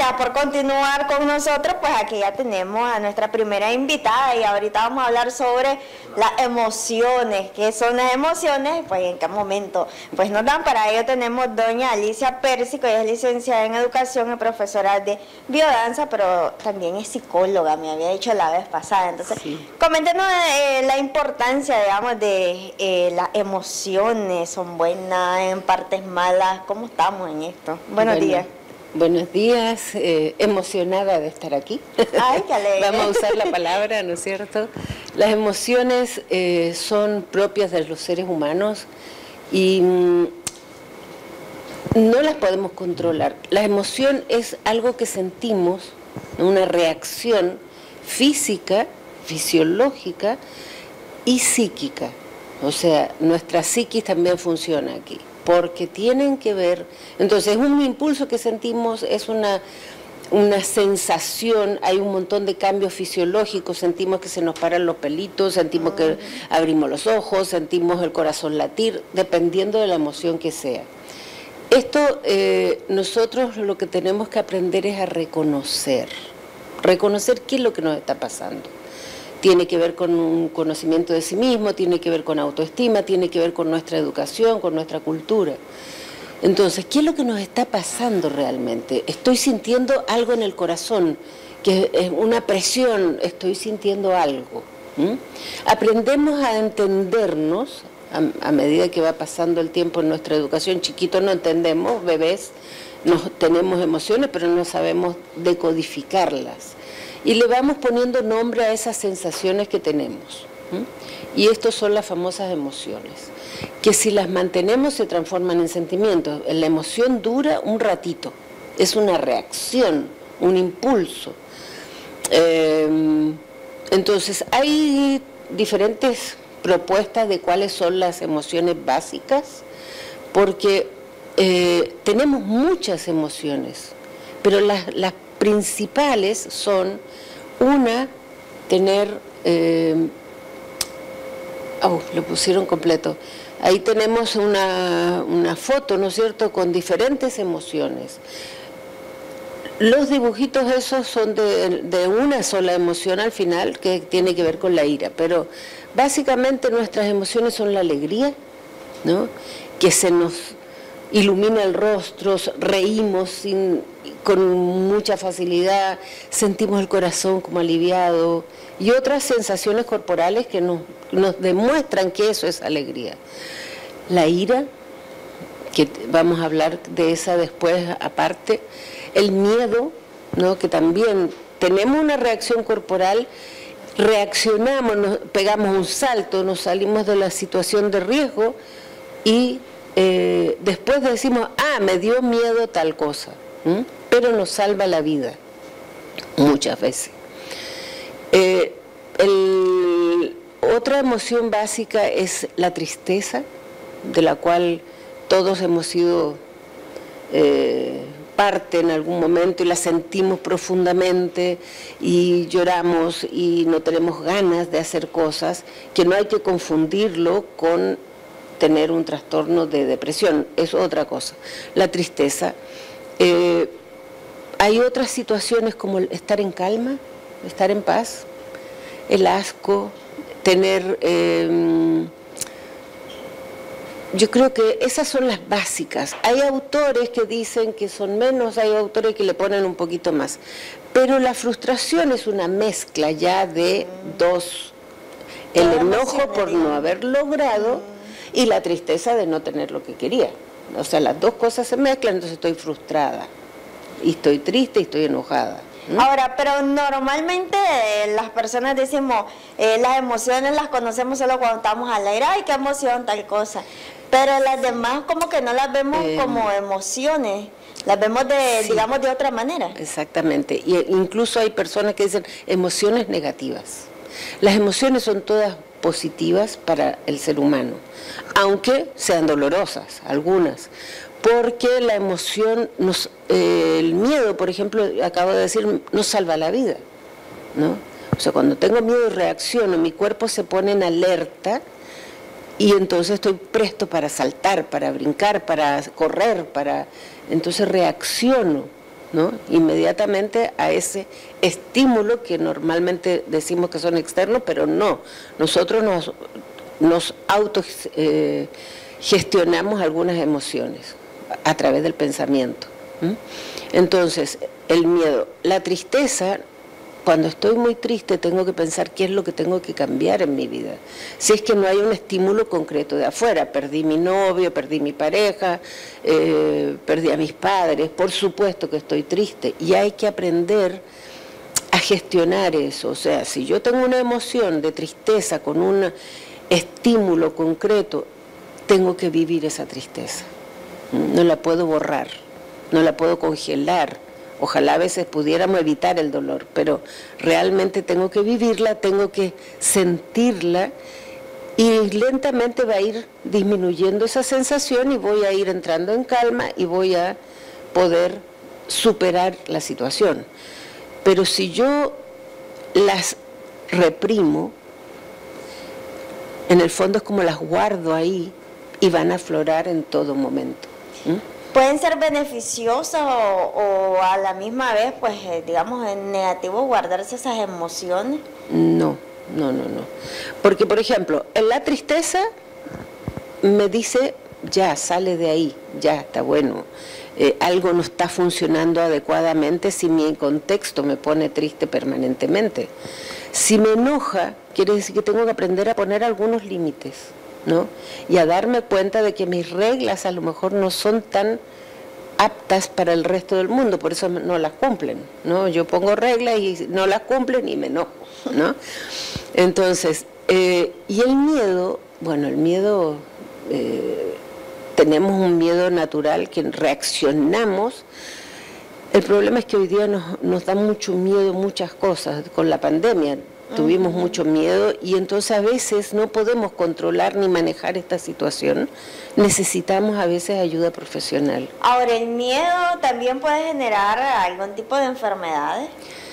gracias por continuar con nosotros. Pues aquí ya tenemos a nuestra primera invitada y ahorita vamos a hablar sobre las emociones. ¿Qué son las emociones? Pues en qué momento pues nos dan. Para ello tenemos doña Alicia Pérsico, ella es licenciada en educación y profesora de biodanza, pero también es psicóloga, me había dicho la vez pasada. Entonces, sí, coméntenos la importancia, digamos, de las emociones. ¿Son buenas, en partes malas? ¿Cómo estamos en esto? Buenos días. Buenos días, emocionada de estar aquí. Ay, qué alegre. Vamos a usar la palabra, ¿no es cierto? Las emociones son propias de los seres humanos y no las podemos controlar. La emoción es algo que sentimos, una reacción física, fisiológica y psíquica. O sea, nuestra psiquis también funciona aquí, porque tienen que ver, entonces es un impulso que sentimos, es una sensación, hay un montón de cambios fisiológicos, sentimos que se nos paran los pelitos, sentimos que abrimos los ojos, sentimos el corazón latir, dependiendo de la emoción que sea. Esto nosotros lo que tenemos que aprender es a reconocer qué es lo que nos está pasando. Tiene que ver con un conocimiento de sí mismo, tiene que ver con autoestima, tiene que ver con nuestra educación, con nuestra cultura. Entonces, ¿qué es lo que nos está pasando realmente? Estoy sintiendo algo en el corazón, que es una presión, estoy sintiendo algo. Aprendemos a entendernos a medida que va pasando el tiempo en nuestra educación. Chiquitos no entendemos, bebés tenemos emociones, pero no sabemos decodificarlas. Y le vamos poniendo nombre a esas sensaciones que tenemos. Y estas son las famosas emociones, que si las mantenemos se transforman en sentimientos. La emoción dura un ratito, es una reacción, un impulso. Entonces hay diferentes propuestas de cuáles son las emociones básicas, porque tenemos muchas emociones, pero las principales son tener, lo pusieron completo, ahí tenemos una foto, ¿no es cierto?, con diferentes emociones. Los dibujitos esos son de una sola emoción al final, que tiene que ver con la ira, pero básicamente nuestras emociones son la alegría, ¿no?, que se nos ilumina el rostro, reímos con mucha facilidad, sentimos el corazón como aliviado y otras sensaciones corporales que nos demuestran que eso es alegría. La ira, que vamos a hablar de esa después aparte, el miedo, ¿no?, que también tenemos una reacción corporal, reaccionamos, nos pegamos un salto, nos salimos de la situación de riesgo y después decimos, me dio miedo tal cosa, pero nos salva la vida muchas veces. Otra emoción básica es la tristeza, de la cual todos hemos sido parte en algún momento y la sentimos profundamente y lloramos y no tenemos ganas de hacer cosas, que no hay que confundirlo con tener un trastorno de depresión, es otra cosa. La tristeza. Hay otras situaciones como el estar en calma, estar en paz, el asco, tener... yo creo que esas son las básicas. Hay autores que dicen que son menos, hay autores que le ponen un poquito más. Pero la frustración es una mezcla ya de dos. El enojo por no haber logrado y la tristeza de no tener lo que quería. O sea, las dos cosas se mezclan, entonces estoy frustrada. Y estoy triste y estoy enojada. Ahora, pero normalmente las personas decimos, las emociones las conocemos solo cuando estamos alegres, ¡ay, qué emoción, tal cosa! Pero las demás como que no las vemos como emociones, las vemos sí, digamos, de otra manera. Exactamente, y incluso hay personas que dicen emociones negativas. Las emociones son todas positivas para el ser humano, aunque sean dolorosas, algunas. Porque la emoción, el miedo, por ejemplo, acabo de decir, nos salva la vida, ¿no? O sea, cuando tengo miedo y reacciono, mi cuerpo se pone en alerta y entonces estoy presto para saltar, para brincar, para correr, entonces reacciono. ¿no? Inmediatamente a ese estímulo que normalmente decimos que son externos, pero no. Nosotros nos autogestionamos algunas emociones a través del pensamiento. Entonces, el miedo, la tristeza. Cuando estoy muy triste tengo que pensar qué es lo que tengo que cambiar en mi vida. Si es que no hay un estímulo concreto de afuera, perdí mi novio, perdí mi pareja, perdí a mis padres, por supuesto que estoy triste y hay que aprender a gestionar eso. O sea, si yo tengo una emoción de tristeza con un estímulo concreto, tengo que vivir esa tristeza. No la puedo borrar, no la puedo congelar. Ojalá a veces pudiéramos evitar el dolor, pero realmente tengo que vivirla, tengo que sentirla y lentamente va a ir disminuyendo esa sensación y voy a ir entrando en calma y voy a poder superar la situación. Pero si yo las reprimo, en el fondo es como las guardo ahí y van a aflorar en todo momento. ¿Pueden ser beneficiosas o a la misma vez, pues, digamos, en negativo guardarse esas emociones? No. Porque, por ejemplo, en la tristeza me dice, ya, sale de ahí, ya, está bueno. Algo no está funcionando adecuadamente si mi contexto me pone triste permanentemente. Si me enoja, quiere decir que tengo que aprender a poner algunos límites, ¿no? Y a darme cuenta de que mis reglas a lo mejor no son tan aptas para el resto del mundo, por eso no las cumplen, ¿no? Yo pongo reglas y no las cumplen y me enojo, ¿no? Entonces, y el miedo, bueno, el miedo, tenemos un miedo natural que reaccionamos. El problema es que hoy día nos da mucho miedo muchas cosas. Con la pandemia tuvimos mucho miedo y entonces a veces no podemos controlar ni manejar esta situación. Necesitamos a veces ayuda profesional. Ahora, ¿el miedo también puede generar algún tipo de enfermedades?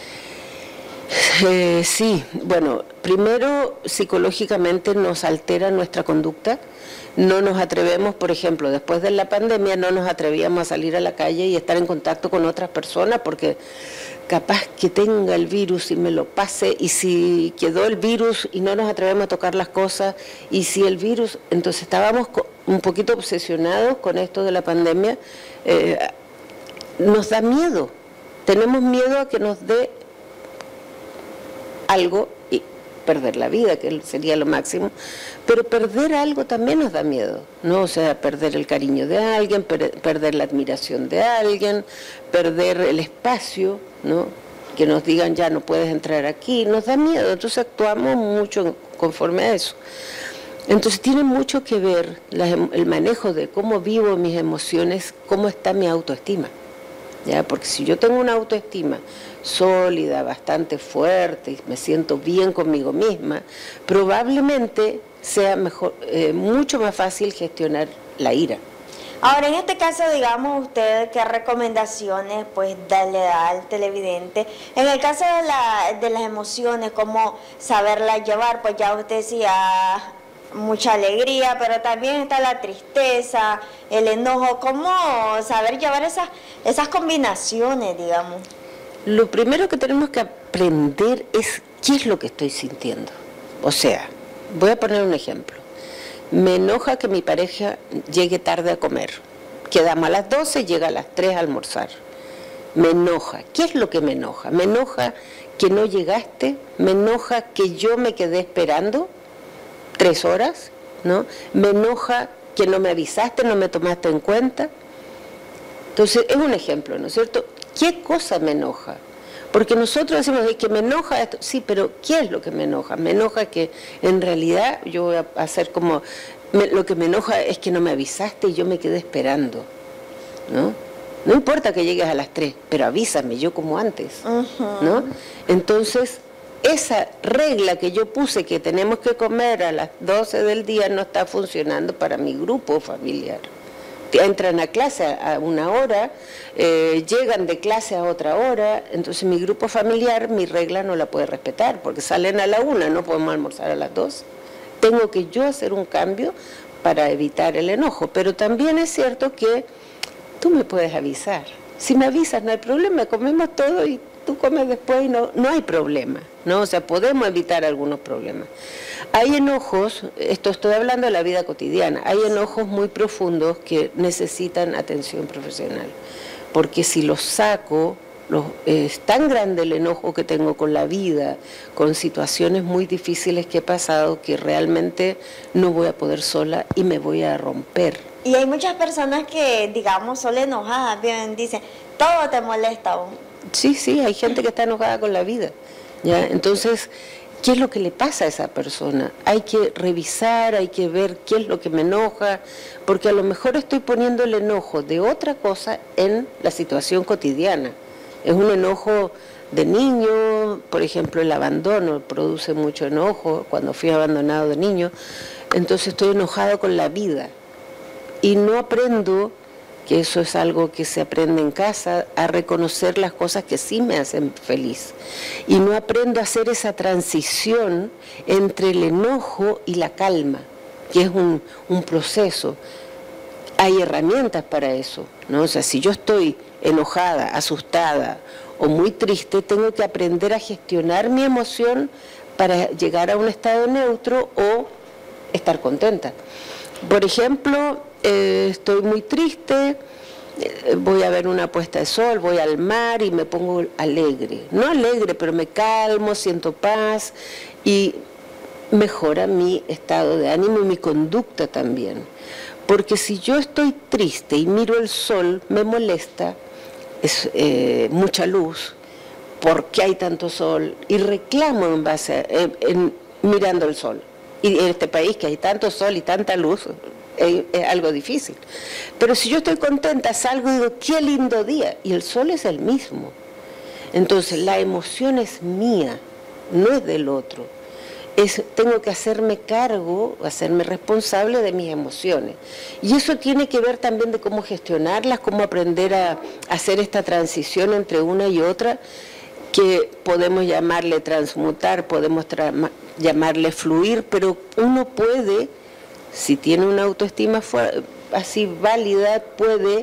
Sí, bueno, primero psicológicamente nos altera nuestra conducta. No nos atrevemos, por ejemplo, después de la pandemia no nos atrevíamos a salir a la calle y estar en contacto con otras personas porque capaz que tenga el virus y me lo pase, y si quedó el virus y no nos atrevemos a tocar las cosas, y si el virus, entonces estábamos un poquito obsesionados con esto de la pandemia. Nos da miedo, tenemos miedo a que nos dé algo y perder la vida, que sería lo máximo, pero perder algo también nos da miedo, ¿no? O sea, perder el cariño de alguien, perder la admiración de alguien, perder el espacio, ¿no? Que nos digan ya no puedes entrar aquí, nos da miedo, entonces actuamos mucho conforme a eso. Entonces tiene mucho que ver el manejo de cómo vivo mis emociones, cómo está mi autoestima, ¿ya? Porque si yo tengo una autoestima sólida, bastante fuerte, y me siento bien conmigo misma, probablemente sea mejor, mucho más fácil gestionar la ira. Ahora, en este caso, digamos, usted, ¿qué recomendaciones pues le da al televidente? En el caso de las emociones, ¿cómo saberlas llevar? Pues ya usted decía mucha alegría, pero también está la tristeza, el enojo. ¿Cómo saber llevar esas combinaciones, digamos? Lo primero que tenemos que aprender es qué es lo que estoy sintiendo. O sea, voy a poner un ejemplo. Me enoja que mi pareja llegue tarde a comer. Quedamos a las 12, llega a las 3 a almorzar. Me enoja. ¿Qué es lo que me enoja? Me enoja que no llegaste, me enoja que yo me quedé esperando 3 horas, ¿no? Me enoja que no me avisaste, no me tomaste en cuenta. Entonces, es un ejemplo, ¿no es cierto? ¿Qué cosa me enoja? Porque nosotros decimos que me enoja esto, sí, pero ¿qué es lo que me enoja? Me enoja que en realidad yo voy a hacer como, lo que me enoja es que no me avisaste y yo me quedé esperando, ¿no? No importa que llegues a las 3, pero avísame, yo como antes, ¿no? Entonces, esa regla que yo puse que tenemos que comer a las 12 del día no está funcionando para mi grupo familiar. Entran a clase a una hora, llegan de clase a otra hora, entonces mi grupo familiar, mi regla no la puede respetar, porque salen a la 1, no podemos almorzar a las 2. Tengo que yo hacer un cambio para evitar el enojo, pero también es cierto que tú me puedes avisar, Si me avisas no hay problema, comemos todo y tú comes después y no hay problema, ¿no? O sea, podemos evitar algunos problemas. Hay enojos, esto estoy hablando de la vida cotidiana, hay enojos muy profundos que necesitan atención profesional, porque si los saco, es tan grande el enojo que tengo con la vida, con situaciones muy difíciles que he pasado, que realmente no voy a poder sola y me voy a romper. Y hay muchas personas que, digamos, son enojadas, bien, dicen, todo te molesta. Sí, hay gente que está enojada con la vida, ¿ya? Entonces, ¿qué es lo que le pasa a esa persona? Hay que revisar, hay que ver qué es lo que me enoja, porque a lo mejor estoy poniendo el enojo de otra cosa en la situación cotidiana. Es un enojo de niño, por ejemplo, el abandono produce mucho enojo, cuando fui abandonado de niño, entonces estoy enojado con la vida y no aprendo, que eso es algo que se aprende en casa, a reconocer las cosas que sí me hacen feliz. Y no aprendo a hacer esa transición entre el enojo y la calma, que es un proceso. Hay herramientas para eso, ¿no? O sea, si yo estoy enojada, asustada o muy triste, tengo que aprender a gestionar mi emoción para llegar a un estado neutro o estar contenta. Por ejemplo, estoy muy triste, voy a ver una puesta de sol, voy al mar y me pongo alegre. No alegre, pero me calmo, siento paz y mejora mi estado de ánimo y mi conducta también. Porque si yo estoy triste y miro el sol, me molesta, es mucha luz, ¿por qué hay tanto sol? Y reclamo en base mirando el sol. Y en este país que hay tanto sol y tanta luz, es algo difícil. Pero si yo estoy contenta, salgo y digo, qué lindo día, y el sol es el mismo. Entonces la emoción es mía, no es del otro. Tengo que hacerme cargo, hacerme responsable de mis emociones. Y eso tiene que ver también de cómo gestionarlas, cómo aprender a hacer esta transición entre una y otra, que podemos llamarle transmutar, podemos llamarle fluir, pero uno puede, si tiene una autoestima así válida, puede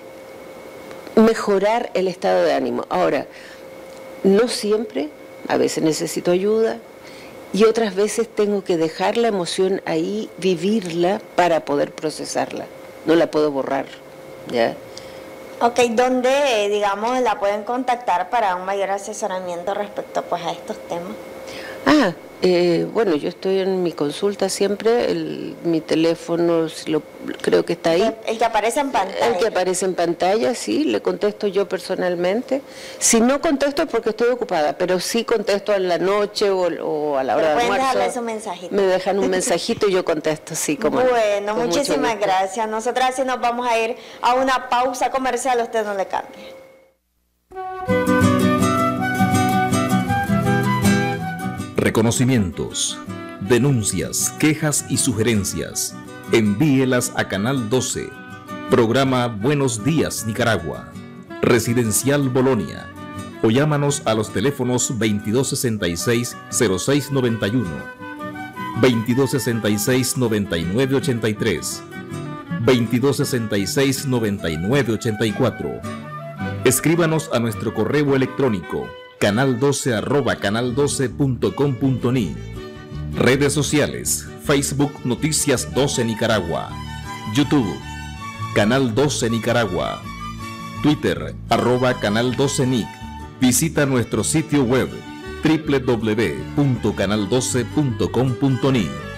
mejorar el estado de ánimo. Ahora, no siempre, a veces necesito ayuda, y otras veces tengo que dejar la emoción ahí, vivirla para poder procesarla. No la puedo borrar, ¿ya? Ok, ¿dónde, digamos, la pueden contactar para un mayor asesoramiento respecto pues a estos temas? Bueno, yo estoy en mi consulta siempre, mi teléfono creo que está ahí. El que aparece en pantalla. El que aparece en pantalla, sí, le contesto yo personalmente. Si no contesto es porque estoy ocupada, pero sí contesto a la noche o a la hora de almuerzo. Pueden dejarle su mensajito. Me dejan un mensajito y yo contesto, sí, como bueno, muchísimas gracias. Nosotras sí nos vamos a ir a una pausa comercial, usted no le cambie. Reconocimientos, denuncias, quejas y sugerencias. Envíelas a Canal 12. Programa Buenos Días Nicaragua. Residencial Bolonia. O llámanos a los teléfonos 2266-0691, 2266-9983, 2266-9984. Escríbanos a nuestro correo electrónico canal12@canal12.com.ni. Redes sociales: Facebook Noticias 12 Nicaragua, YouTube Canal 12 Nicaragua, Twitter @Canal 12 Nic. Visita nuestro sitio web www.canal12.com.ni.